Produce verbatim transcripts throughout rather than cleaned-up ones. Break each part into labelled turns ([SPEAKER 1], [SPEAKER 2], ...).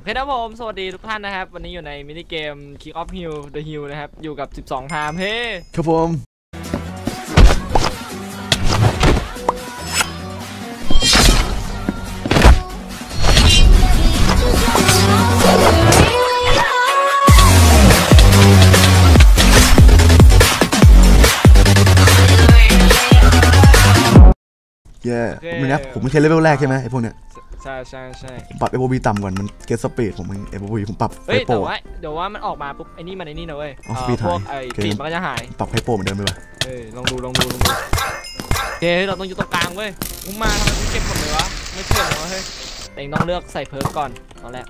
[SPEAKER 1] เคครับผมสวัสดีทุกท่านนะครับวันนี้อยู่ในมินิเกม Kick Off Hill The Hill นะครับอยู่กับสิบสอง Time เฮ้
[SPEAKER 2] ครับผม เย่ไม่นะผมไม่ใช่เลเวลแรกใช่ไหมไอ้พวกเนี้ย
[SPEAKER 1] ใช่ใช่ใช่
[SPEAKER 2] ปรับเอโบบีต่ำก่อนมันเกตสปีดผมมันเอโบบีผมปรับ
[SPEAKER 1] ไฮโปเฮ้ยเดี๋ยวว่ามันออกมาปุ๊บไอ้นี่มันไอ้นี่นะเว้ยพวกไอ้ปีดมันก็จะหาย
[SPEAKER 2] ปรับไฮโปเหมือนเดิมไปป่ะ
[SPEAKER 1] เออลองดูลองดูลองดูโอเคเราต้องอยู่ตรงกลางเว้ยมึงมาทำไมมึงเก็บหมดเลยวะไม่เก็บหรอเฮ้ยแต่ต้องเลือกใส่เพิร์กก่อนตอนแรก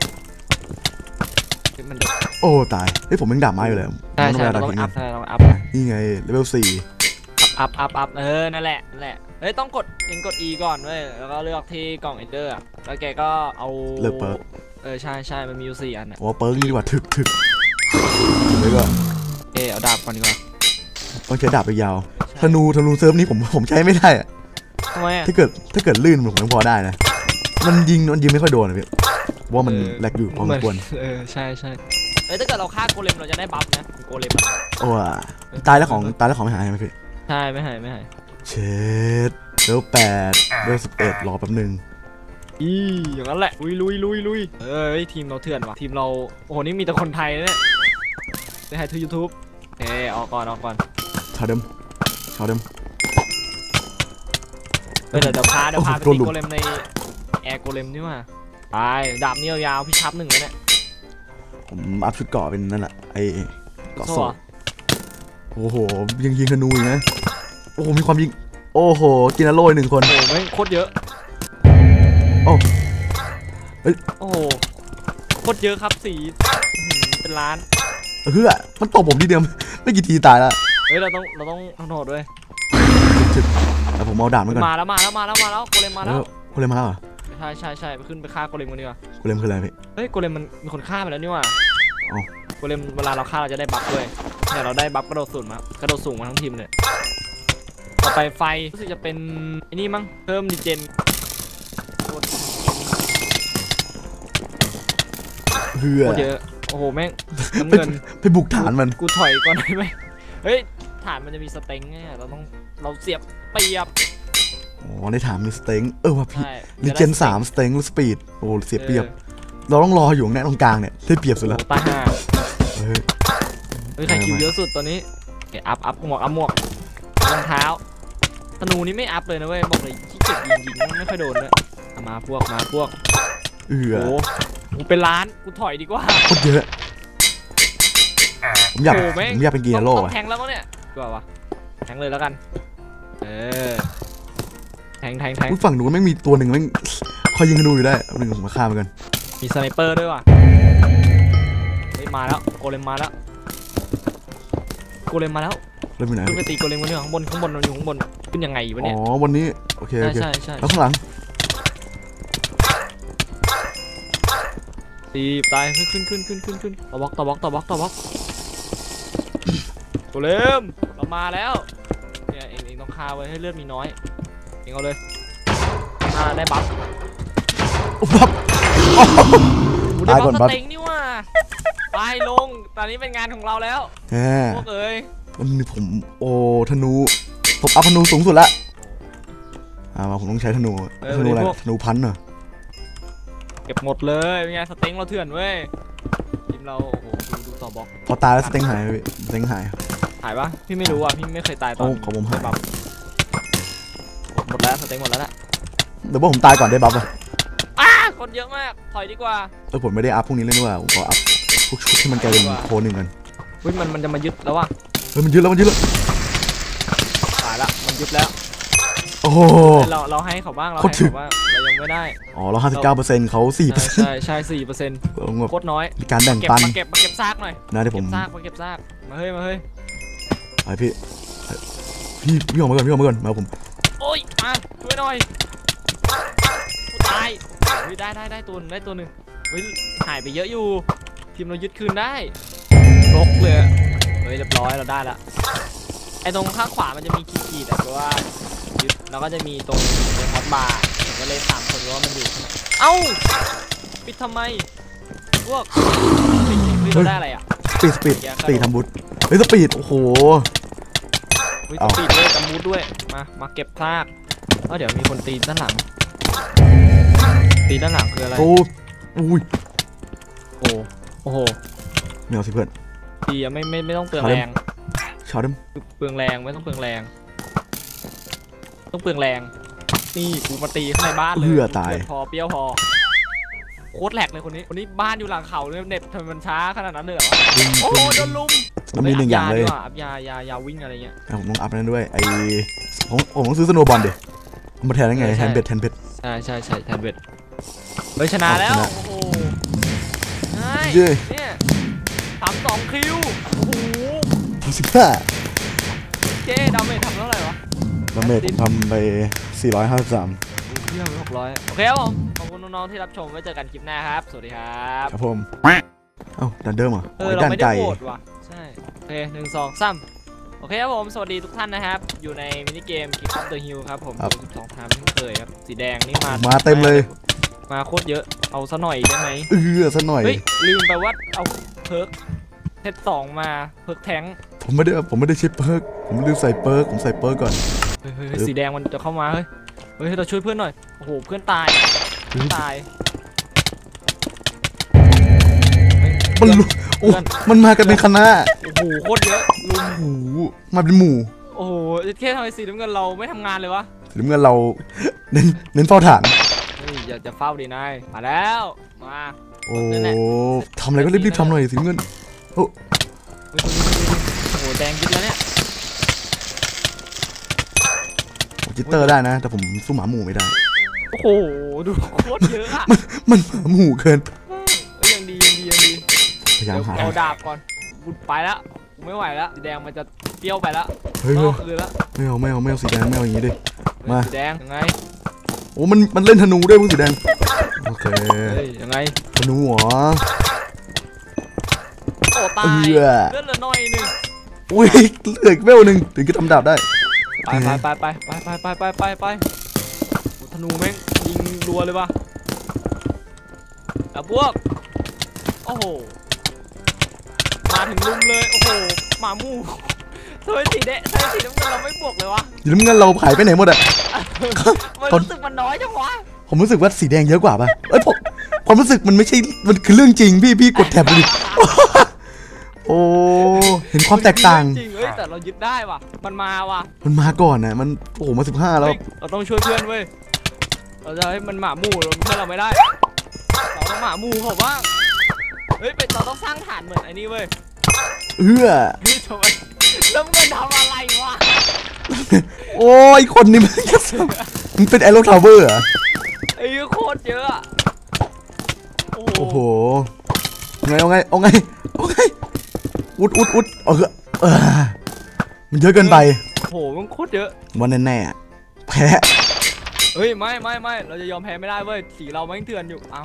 [SPEAKER 1] มัน
[SPEAKER 2] โอ้ตายเฮ้ยผมยังด่าไม้อยู่เลย
[SPEAKER 1] ใช่ใช่เราต้องอัพเราต้องอัพ
[SPEAKER 2] นี่ไงเลเวลสี่
[SPEAKER 1] อัพอัพอัพเออนั่นแหละนั่นแหละเฮ้ยต้องกดเอ็นกด E ก่อนเว้ยแล้วก็เลือกที่กล่องเอนเดอร์แล้วแกก็เอา
[SPEAKER 2] เลือกเปิร์ก
[SPEAKER 1] เออใช่ใช่มันมีอยู่สี่อันอ่ะ
[SPEAKER 2] โอ้เปิร์กดีกว่าถึกถึกเลยก็
[SPEAKER 1] เออเอาดาบก่อนดีกว่า
[SPEAKER 2] ต้องใช้ดาบไปยาวธนูธนูเซิร์ฟนี้ผมผมใช้ไม่ได้อะ
[SPEAKER 1] ทำไม
[SPEAKER 2] ถ้าเกิดถ้าเกิดลื่นผมยังพอได้นะมันยิงมันยิงไม่ค่อยโดนนะพี่ว่ามันแหลกอยู่พอสมควร
[SPEAKER 1] เออใช่ใช่เอ้ยถ้าเกิดเราฆ่าโกเลมเราจะได้บัฟนะโกเลม
[SPEAKER 2] โอ้ตายแล้วของตายแล้วของไม่หายไหมพี่
[SPEAKER 1] ใช่ไม่หายไม่หาย
[SPEAKER 2] เช็ดเลเวลแปดเลเวลสิบเอ็ดรอแป๊บนึง
[SPEAKER 1] อีอย่างนั้นแหละลุยลุยลุยลุยเอ้ยทีมเราเถื่อนว่ะทีมเราโอ้โหนี่มีแต่คนไทยเนี่ยในไทยทูยูทูบเออออกก่อนออกก่อน
[SPEAKER 2] ชาวเดิมชาวเดิม
[SPEAKER 1] เดี๋ยวเดี๋ยวพาเดี๋ยวพาไปตีโกเลมในแอร์โกเลมนี่ว่าไปดาบนี่ยาวๆพี่ชับหนึ่งเลยเนี่ย
[SPEAKER 2] ผมอัพชุดเกาะเป็นนั่นแหละไอเกาะโซ่โอ้โหยิงยิงธนูอีกนะโอ้โหมีความยิงโอ้โหกินอโร่หนึ่งคน
[SPEAKER 1] โอ้ไม่โคตรเยอะ
[SPEAKER 2] โอ้เฮ้ย
[SPEAKER 1] โอ้โหโคตรเยอะครับสีเป็นล้าน
[SPEAKER 2] เฮ้ยมันตบผมทีเดียวไม่กี่ทีตายแล้ว
[SPEAKER 1] เฮ้ยเราต้องเราต้องทำโทษด้วย
[SPEAKER 2] แต่ผมเอาดาบมาก่อน
[SPEAKER 1] มาแล้วมาแล้วมาแล้วมาแล้วโกเลมมาแล้ว
[SPEAKER 2] โกเลมมาแล้วเหรอ
[SPEAKER 1] ใช่ใช่ใช่ไปขึ้นไปฆ่าโกเลมกันดีกว่า
[SPEAKER 2] โกเลมคืออะไรพี่
[SPEAKER 1] เฮ้ยโกเลมมันมีคนฆ่าไปแล้วนี่ว่าโกเลมเวลาเราฆ่าเราจะได้บัฟด้วยเนี่ยเราได้บัฟกระโดดสูงมากระโดดสูงมาทั้งทีมเลยต่อไปไฟรู้สึกจะเป็นไอ้นี่มั้งเพิ่มดีเจน
[SPEAKER 2] เหือ
[SPEAKER 1] เยอะโอ้โหแม่งน้ำเงิน
[SPEAKER 2] ไปบุกฐานมัน
[SPEAKER 1] กูถอยก่อนได้ไหมเฮ้ยฐานมันจะมีสเต็งไงเราต้องเราเสียบเปียบ
[SPEAKER 2] อ๋อในฐานมีสเต็งเออว่ะพี่ดีเจนสามสเต็งสปีดโอ้เสียเปียบเราต้องรออยู่เนี่ยตรงกลางเนี่ยได้เปรียบสุดแล้ว
[SPEAKER 1] ตาห่า
[SPEAKER 2] เฮ้ย
[SPEAKER 1] เฮ้ยใครคิวเยอะสุดตอนนี้เก็บอัพอัพหมวกอัพหมวกรองเท้าธนูนี่ไม่อัพเลยนะเว้ยบอกเลยขี้เกียจยิงยิงไม่ค่อยโดนเลยมาพวกมาพวก
[SPEAKER 2] เออ
[SPEAKER 1] โอ้กูเป็นล้านกูถอยดีกว่า
[SPEAKER 2] โคตรเยอะผมอยากผมอยากเป็นกีนาโร่
[SPEAKER 1] อะแทงแล้วมั้งเนี่ยกว่าวะแทงเลยแล้วกันเออแทงแทงแทง
[SPEAKER 2] ฝั่งนู้นไม่มีตัวหนึ่งไม่คอยยิงธนูอยู่ได้หนึ่งผมมาฆ่ามันกัน
[SPEAKER 1] มีสไนเปอร์ด้วยว่ะเฮ้ยมาแล้วโกเลมมาแล้วโกเลมมาแล้ว
[SPEAKER 2] เริ่มไปไหน
[SPEAKER 1] ขึ้นไปตีโกเลมกันเนี่ยข้างบนข้างบนมันอยู่ข้างบนขึ้นยังไงวะเนี่ย
[SPEAKER 2] อ๋อวันนี้โอเคโอเค
[SPEAKER 1] ใช่ใช่
[SPEAKER 2] แล้วข้างหลัง
[SPEAKER 1] ตีตายขึ้นขึ้นขึ้นขึ้นขึ้นขึ้นต่อบล็อกต่อบล็อกต่อบล็อกต่อบล็อกโกเลมเรามาแล้วเนี่ยเองเองต้องฆ่าไว้ให้เลือดมีน้อยเองเอาเลยอ่าได้บัฟ
[SPEAKER 2] บัฟ
[SPEAKER 1] ได้บัฟสเต็งนี่ว่าไปลงตอนนี้เป็นงานของเราแล้วพวกเอ้ย
[SPEAKER 2] วันนี้ผมโอ้ธนูผมอัพธนูสูงสุดละอ่าผมต้องใช้ธนูธนูอะไรธนูพันเหรอ
[SPEAKER 1] เก็บหมดเลยเป็นไงสเต็งเราเถื่อนเว้ยทีมเราโอ้โหดูดูต่อบล็อก
[SPEAKER 2] พอตายแล้วสเต็งหายสเต็งหาย
[SPEAKER 1] หายปะพี่ไม่รู้อ่ะพี่ไม่เคยตายตอน
[SPEAKER 2] ของผมหาย
[SPEAKER 1] หมดแล้วสเต็งหมดแล้วแหละ
[SPEAKER 2] เดี๋ยวว่าผมตายก่อนได้บัฟอ่ะ
[SPEAKER 1] อ้าคนเยอะมากถอยดีกว่า
[SPEAKER 2] เออผมไม่ได้อัพพวกนี้เลยนี่ว่าผมขออัพพวกชุดที่มันกลายเป็นโคหนึ่งกัน
[SPEAKER 1] เฮ้ยมันมันจะมายึดแล้วว่ะ
[SPEAKER 2] เฮ้ยมันยึดแล้วมันยึดแล้ว
[SPEAKER 1] ตายละมันยึดแล้ว
[SPEAKER 2] โอ้โห
[SPEAKER 1] เราเราให้เขาบ้างเราให้เขาบ้างเรายังไม่ได้
[SPEAKER 2] อ๋อเราห้าสิบเก้าเปอร์เซ็นต์เขาสี่เปอร์เซ็นต์
[SPEAKER 1] ใช่ใช่สี่เปอร์เซ็นต์โคตรน้อย
[SPEAKER 2] มีการแบ่งปัน
[SPEAKER 1] มาเก็บมาเก็บซากหน่อย
[SPEAKER 2] นะเดี๋ยวผม
[SPEAKER 1] ซากมาเก็บซากมาเฮ้ยมาเฮ้ย
[SPEAKER 2] ไอพี่พี่พี่ออกมาก่อนพี่ออกมาก่อนมาผม
[SPEAKER 1] โอ้ยมาช่วยหน่อยตายได้ได้ได้ตัวได้ตัวหนึ่งเฮ้ยหายไปเยอะอยู่ทีมเรายึดคืนได้ลกเลยเฮ้ยเรียบร้อยเราได้ละไอ้ตรงข้างขวามันจะมีขีดๆแต่เพราะว่ายึดแล้วก็จะมีตรงตรงฮอตบาร์ผมก็เลยถามคนว่ามันอยู่เอ้าปิดทำไมพวกปีดเราได้อะไรอ่ะ
[SPEAKER 2] สปีดสปีดสปีดทำบูทเฮ้ยสปีดโอ้โห
[SPEAKER 1] เฮ้ยสปีดด้วยทำบูทด้วยมามาเก็บซากเออเดี๋ยวมีคนตีด้านหลังตีด้านหลังคืออะไร
[SPEAKER 2] โอ้อุ้ย
[SPEAKER 1] โอ้โอ้โห
[SPEAKER 2] ไม่เอาสิเพื่อน
[SPEAKER 1] ตีอะไม่ไม่ไม่ต้องเปลืองแรง
[SPEAKER 2] ชาร์ดม
[SPEAKER 1] เปลืองแรงไม่ต้องเปลืองแรงต้องเปลืองแรงนี่กูมาตีข้างในบ้านเลย
[SPEAKER 2] เพื่อตาย
[SPEAKER 1] พอเปรี้ยวพอโคตรแหลกเลยคนนี้คนนี้บ้านอยู่หลังเขาเลยเน็ตทำไมมันช้าขนาดนั้นเลยเหรอโอ้โหโดนลุม
[SPEAKER 2] แล้วมีหนึ่งอย่างเลย
[SPEAKER 1] อัพยายายาวิ่งอะไรเงี้ย
[SPEAKER 2] ผมต้องอัพนั่นด้วยไอ้ผมผมต้องซื้อสโนว์บอลดิมาแทนได้ไงแทนเบ็ดแทนเบ็ด
[SPEAKER 1] ใช่ใช่ใช่แทนเบ็ดเฮ้ยชนะแล้วโอ้โหใช่เนี่ยสามสองคิวโอ้โห
[SPEAKER 2] สิบห้า
[SPEAKER 1] เจ๊ดาเมจทำเท่าไหร่วะ
[SPEAKER 2] ดาเมจผมทำไปสี่ร้อยห้าสิบสาม
[SPEAKER 1] เยี่ยมหกร้อยโอเคครับผมขอบคุณน้องๆที่รับชมไว้เจอกันคลิปหน้าครับสวัสดีครับ
[SPEAKER 2] ครับผมเอ้าดันเดิมเหรอ
[SPEAKER 1] เออเราไม่ได้โหวตว่ะใช่โอเคหนึ่งสองสามโอเคครับผมสวัสดีทุกท่านนะครับอยู่ในมินิเกม King of the Hill ครับผมสิบสองทามเช่นเคยครับสีแดงนี่มา
[SPEAKER 2] มาเต็มเลย
[SPEAKER 1] มาโคตรเยอะเอาซะหน่อยได้ไหม
[SPEAKER 2] เออซะหน่อย
[SPEAKER 1] เฮ้ยลืมไปว่าเอาเพิร์กเซตสองมาเพิร์กแทง
[SPEAKER 2] ผมไม่ได้ผมไม่ได้เช็คเปิร์กผมลืมใส่เปิร์กผมใส่เปิร์กก่อน
[SPEAKER 1] เฮ้ยเฮ้ยสีแดงมันจะเข้ามาเฮ้ยเฮ้ยเราช่วยเพื่อนหน่อยโอ้โหเพื่อนตายเพื่อนตาย
[SPEAKER 2] มันลุโอ้มันมากันเป็นคณะ
[SPEAKER 1] โอ้โหโคตรเยอะลุม
[SPEAKER 2] โอ้โหมาเป็นหมู่
[SPEAKER 1] โอ้โหแค่ทำไมสีน้ำเงินเราไม่ทำงานเลยวะ
[SPEAKER 2] หรือเมื่อเราเน้นเน้นเฝ้าฐาน
[SPEAKER 1] เฮ้ยอย่าจะเฝ้าดีนายมาแล้วมา
[SPEAKER 2] โอ้ทำอะไรก็รีบๆทำหน่อยสิเงินโอ้
[SPEAKER 1] โอ้โหแดงยึดแล้วเนี่ย
[SPEAKER 2] จิตเตอร์ได้นะ แต่ผมสู้หมาหมูไม่ได้
[SPEAKER 1] โอ้โหดูโคตรเยอะอะ
[SPEAKER 2] มันมันหมาหมูเกิน
[SPEAKER 1] เอ้ยยังดียังดียังดี
[SPEAKER 2] พยายาม
[SPEAKER 1] เดี๋ยว
[SPEAKER 2] หา
[SPEAKER 1] เอาดาบก่อนบุดไปแล้วไม่ไหวแล้วสีแดงมันจะเปรี้ยวไปแล้ว
[SPEAKER 2] เฮ้ย
[SPEAKER 1] ก็คือแล้ว
[SPEAKER 2] ไม่เอาไม่เอาไม่เอาสีแดงไม่เอาอย่างนี้ดิมา
[SPEAKER 1] สีแดงยังไง
[SPEAKER 2] โอ้มันมันเล่นธนูด้วยมึงสีแดงโอเค
[SPEAKER 1] เฮ้ยยังไง
[SPEAKER 2] ธนูเหรอ
[SPEAKER 1] โอ้ตาย
[SPEAKER 2] เอื้
[SPEAKER 1] เลื
[SPEAKER 2] อ
[SPEAKER 1] อดเหลือน้อยหนึ่ง
[SPEAKER 2] อุ้ยเหลืออีกเวลหนึ่งถึงจะทำดาบได้
[SPEAKER 1] ไปไปไปไปไปไปไปไปไปธนูแม่งยิงรัวเลยว่ะแล้วพวกโอ้โหมาถึงลุมเลยโอ้โหหมาหมู่ทำไมสีแดงทำไมสีน้ำเงินเราไม่บวกเลยวะ
[SPEAKER 2] อยู่น้ำเงินเราหายไปไหนหมดอะ
[SPEAKER 1] มันรู้สึกมันน้อยจังวะ
[SPEAKER 2] ผมรู้สึกว่าสีแดงเยอะกว่าป่ะเอ้ยผมความรู้สึกมันไม่ใช่มันคือเรื่องจริงพี่พี่กดแท็บดิโอ้เห็นความแตกต่าง
[SPEAKER 1] จริงเฮ้ยแต่เรายึดได้ว่ะมันมาว่ะ
[SPEAKER 2] มันมาก่อนนะมันโอ้โหมาสิบห้าแล้ว
[SPEAKER 1] เฮ้ยเราต้องช่วยเพื่อนเว้ยเราจะให้มันหมาหมู่เราเพื่อนเราไม่ได้เราต้องหมาหมู่ผมว่าเฮ้ยเป็นเราต้องสร้างฐานเหมือนไอ้นี่เว้ย
[SPEAKER 2] เอื้อ
[SPEAKER 1] นี่ทำไมแล้วมันทำอะไรวะ
[SPEAKER 2] โอ้ยคนนี้มันมันเป็นแอโรทาวเวอร์เหรอ
[SPEAKER 1] ไอ้โคตรเยอะโอ้
[SPEAKER 2] โอ้โหไงเอาไงเอาไงเอาไงอุดอุดอุดเออเออมันเยอะเกินไป
[SPEAKER 1] โอ้โหมันโคตรเยอะ
[SPEAKER 2] วันแน่ๆแพ้
[SPEAKER 1] เฮ้ยไม่ไม่ไม่เราจะยอมแพ้ไม่ได้เว้ยสีเราไม่เถื่อนอยู่เอ้า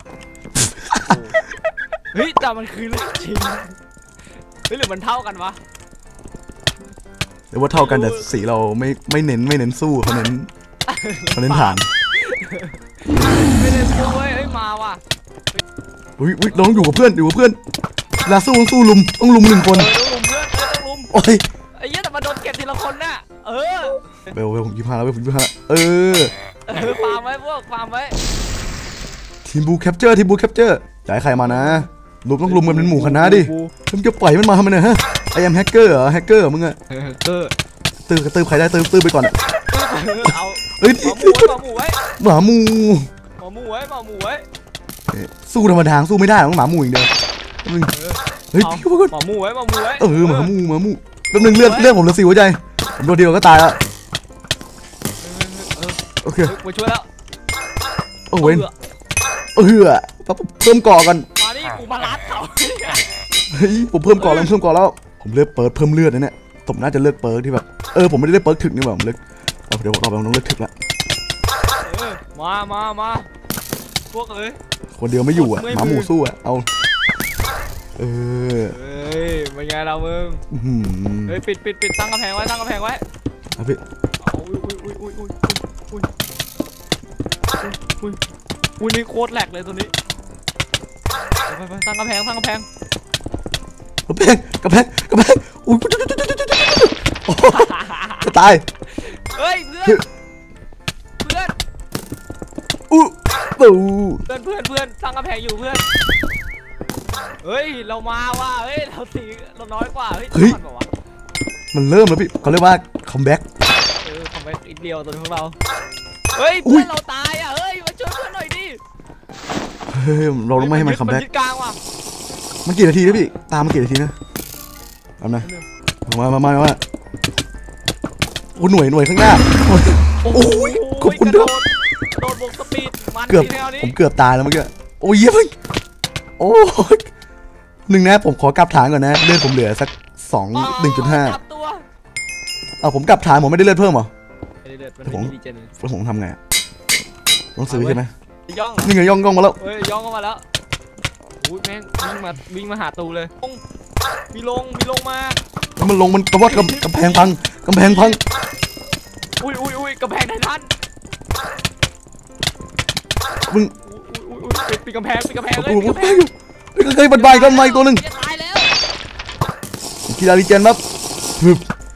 [SPEAKER 1] เฮ้ยแต่มันคือเรื่องจริงเฮ้ยหรือมันเท่ากันวะ
[SPEAKER 2] หรือว่าเท่ากันแต่สีเราไม่ไม่เน้นไม่เน้นสู้เขาเน้นเขาเน้นฐาน
[SPEAKER 1] ไม่ได้สู้เว้ยเฮ้ยมาว่ะ
[SPEAKER 2] อุ้ยอุ้ยน้องอยู่กับเพื่อนอยู่กับเพื่อนเวลาสู้ต้องสู้ลุมต้องลุมหนึ่งคน
[SPEAKER 1] เออต้องลุมเพื่อนเออต้องลุม
[SPEAKER 2] โอ้ย
[SPEAKER 1] ไอ้เหี้ยแต่มาโดนเก็บทีละคนน่ะเออ
[SPEAKER 2] เบลเบลผมยี่ห้าแล้วเบลผมยี่ห้าเออ
[SPEAKER 1] เออฟาร์มไว้พวกฟาร์มไว้
[SPEAKER 2] ทีมบูแคปเจอร์ทีมบูแคปเจอร์จ่ายใครมานะลุมต้องลุมกันเป็นหมู่คณะดิมึงจะปล่อยมันมาทำไมเนี่ยฮะไอแอมแฮกเกอร์เหรอแฮกเกอร์มึงอะ
[SPEAKER 1] เออเออ
[SPEAKER 2] ตื้อกระตื้อใครได้ตื้อตื้อไปก่อนอะ
[SPEAKER 1] เอา
[SPEAKER 2] เอ้ย
[SPEAKER 1] หมาหมูไว้
[SPEAKER 2] หมาหมู
[SPEAKER 1] หมาหมูไว้หมาหมูไว้
[SPEAKER 2] สู้ธรรมดาสู้ไม่ได้ต้องหมาหมูอย่างเดียวมึงเฮ้ยพี่ก่อน
[SPEAKER 1] หมาหมูไว้หมาหมูไว้
[SPEAKER 2] เออหมาหมูหมาหมูแป๊บนึงเลือดเลือดผมเหลือสี่หัวใจผมโดนเดียวก็ตายแล้วโอเค
[SPEAKER 1] มาช่วยแล้ว
[SPEAKER 2] โอ้เว้นเออเพิ่มก่อกัน
[SPEAKER 1] มาดิกูมาลัดเขา
[SPEAKER 2] เฮ้ยผมเพิ่มก่อแล้วเพิ่มก่อแล้วผมเลือกเปิดเพิ่มเลือดนะเนี่ยผมน่าจะเลือกเปิร์กที่แบบเออผมไม่ได้เลือกเปิร์กถึกนี่หว่าผมเลือกเดี๋ยวเราไปต้องเลือกถึกละ
[SPEAKER 1] มามามาพวกเอ้ย
[SPEAKER 2] คนเดียวไม่อยู่อ่ะหมาหมูสู้อ่ะเอาเออ
[SPEAKER 1] เฮ้ยเป็นไงเรามึงเฮ้ยปิดปิดปิดตั้งกำแพงไว้ตั้งกำแพงไว้
[SPEAKER 2] ครับพี่
[SPEAKER 1] อุ้ยอุ้ยอุ้ยอุ้ยอุ้ยอุ้ยอุ้ยอุ้ยนี่โคตรแหลกเลยตัวนี้โอเคไปไปสร้างกำแพงสร้างกำแพง
[SPEAKER 2] กระแพงกระแพงกระแพงอุ้ยโอ้โหจะตาย
[SPEAKER 1] เฮ้ยเพื่อนเพื่อน
[SPEAKER 2] อู้ปู
[SPEAKER 1] เพื่อนเพื่อนเพื่อนสร้างกำแพงอยู่เพื่อนเฮ้ยเรามาว่ะเฮ้ยเราสีเราน้อยกว่าเฮ้ยมันบอกว่า
[SPEAKER 2] มันเริ่มแล้วพี่เขาเรียกว่าคัมแบ็ก
[SPEAKER 1] เออทำไปอีกเดียวตัวของเราเฮ้ยเพื่อนเราตายอ่ะเฮ้ยมาช่วยเพื่อนหน่อยดิ
[SPEAKER 2] เฮ้ยเราต้องไม่ให้มันคัมแบ็ก
[SPEAKER 1] ยึดกลางว่ะ
[SPEAKER 2] มันกี่นาทีนะพี่ตามมันกี่นาทีนะเอานะมามามามาโอ้หน่วยหน่วยข้างหน้าโอ้ยขอบคุณด้วย
[SPEAKER 1] กระโดดบวกสปีดมัน
[SPEAKER 2] เกือบ
[SPEAKER 1] ทีแนวนี้
[SPEAKER 2] ผมเกือบตายแล้วเมื่อกี้โอ้ยเยี่ยมโอ้ยหนึ่งนะผมขอกลับฐานก่อนนะเลือดผมเหลือสักสองหนึ่งจุดห้าเอาผมกลับฐานผมไม่ได้เลือดเพิ่มหรอ
[SPEAKER 1] ไม่ได้เลือดมันไม่มีดีเจน
[SPEAKER 2] แล้วผมทำไงต้องซื้อใช่ไหม
[SPEAKER 1] ย่อง
[SPEAKER 2] นี่ไงย่องย่องมาแล้ว
[SPEAKER 1] เฮ้ยย่องเข้ามาแล้วอุ้ยแม่งวิ่งมาวิ่งมาหาตูเลยมีลงมีลงมา
[SPEAKER 2] มันลงมันกระวดกำแพงพังกำแพงพัง
[SPEAKER 1] อุ้ยอุ้ยอุ้ยกำแพงไททัน
[SPEAKER 2] มึง
[SPEAKER 1] อุ้ยอุ้ยอุ้ยปิดกำแพงปิดกำแพง
[SPEAKER 2] ประ
[SPEAKER 1] เล
[SPEAKER 2] ตู
[SPEAKER 1] ยปิด
[SPEAKER 2] มัน
[SPEAKER 1] กำแพ
[SPEAKER 2] ไป
[SPEAKER 1] ง
[SPEAKER 2] อยู่เฮ้ยบันไดกันมาอีกตัวหนึ่ง
[SPEAKER 1] จะตายแล้ว
[SPEAKER 2] กีฬาลีเจนปั๊บฮึบ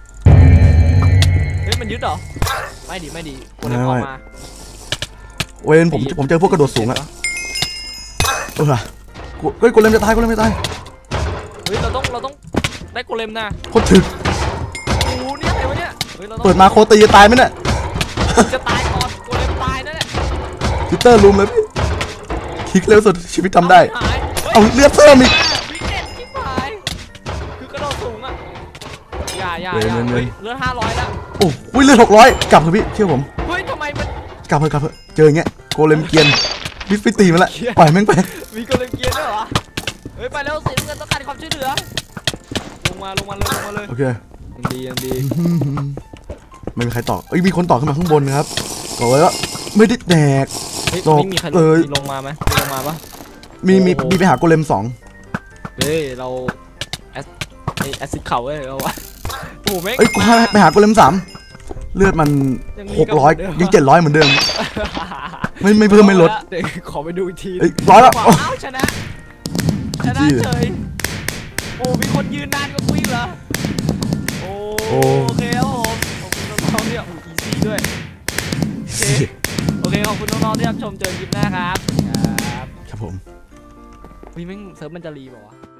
[SPEAKER 1] เฮ้ยมันยึดเหรอไม่ดีไม่ดีคนเดินออกมา
[SPEAKER 2] เวนผมผมเจอพวกกระโดดสูงอะเออเฮ้ยโกเลมจะตายโกเลมจะตาย
[SPEAKER 1] เฮ้ยเราต้องเราต้องได้โกเลมนะ
[SPEAKER 2] โคตรถึก
[SPEAKER 1] โอ้โหนี่อะไรวะเนี่ยเฮ้ยเราต้อง
[SPEAKER 2] เปิดมาโคตีจะตายไหมเนี่ย
[SPEAKER 1] จะตายก่อนโกเลมตายนั่นแหละ
[SPEAKER 2] ทิตเตอร์ลุมเลยพี่คลิกเร็วสุดชีวิตทำได้
[SPEAKER 1] หาย
[SPEAKER 2] เอาเลือดเพิ่มอีก
[SPEAKER 1] วิกเก็ตที่หายคือกระโดดสูงอ่ะอย่าอย่าอย่าเฮ้ยเลือดห้าร้อยแล้ว
[SPEAKER 2] โอ้ยเลือดหกร้อยกลับเถอะพี่เชื่อผม
[SPEAKER 1] เฮ้ยทำไมมัน
[SPEAKER 2] กลับเถอะกลับเถอะเจออย่างเงี้ยโกเลมเกียนวิสไปตีมันละปล่อยแม่งไป
[SPEAKER 1] มีโกเลมเกียร์ด้วยเหรอเฮ้ยไปแล้วสีเงินต้องการความช่วยเหลือลงมาลงมาเลยลงมาเลย
[SPEAKER 2] โอเค
[SPEAKER 1] ยังดียังดี
[SPEAKER 2] ไม่มีใครต่อเอ้ยมีคนต่อขึ้นมาข้างบนครับบอกเลยว่าไม่ได้แดก
[SPEAKER 1] เฮ้ย
[SPEAKER 2] ตก
[SPEAKER 1] ไม่มีใครล
[SPEAKER 2] เอ้
[SPEAKER 1] ง
[SPEAKER 2] ย
[SPEAKER 1] มีลงมาไหมมีลงมาปะ
[SPEAKER 2] มีมี
[SPEAKER 1] โอ้โห
[SPEAKER 2] มีไปหาโกเลมสอง
[SPEAKER 1] เฮ้ยเราแอสไอแอซิดเข่าเว้ยเราวะโอ้โหแม่ง
[SPEAKER 2] เอ้ยกูให้ไปหาโกเลมสามเลือดมัน
[SPEAKER 1] ยังมี
[SPEAKER 2] หกร้อย
[SPEAKER 1] กับเหมือนเดิม
[SPEAKER 2] ยังเจ็ดร้อยเหมือนเดิม ไม่ไม่เพิ่มไม่ลด
[SPEAKER 1] เดี๋ยวขอไปดูอีกที
[SPEAKER 2] เอ้ยร้อยแล้ว
[SPEAKER 1] อ้าวชนะชนะ
[SPEAKER 2] จี้
[SPEAKER 1] เฉยโอ้มีคนยืนนานกว่ากูอีกเหรอโอ้
[SPEAKER 2] โอ้
[SPEAKER 1] โอเคครับผมขอบคุณน้องๆที่แบบอีซี่ด้วยโอเคโอเคขอบคุณน้องๆที่รับชมเจอคลิปหน้าครับครับ
[SPEAKER 2] ครับผม
[SPEAKER 1] วิแม่งเซิร์ฟมันจะรีเปล่าวะ